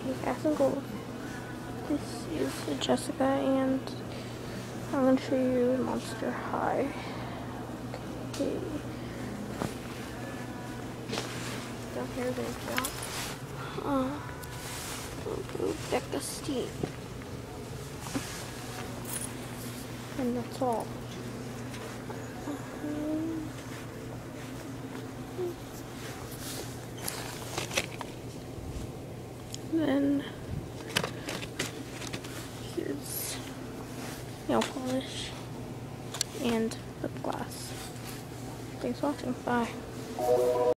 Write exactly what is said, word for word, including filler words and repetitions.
Gas and Gold. This is Jessica, and I'm going to show you Monster High. Okay. Down here they've got uh, Becca Steam. And that's all. Then here's nail polish and lip gloss. Thanks for watching. Bye.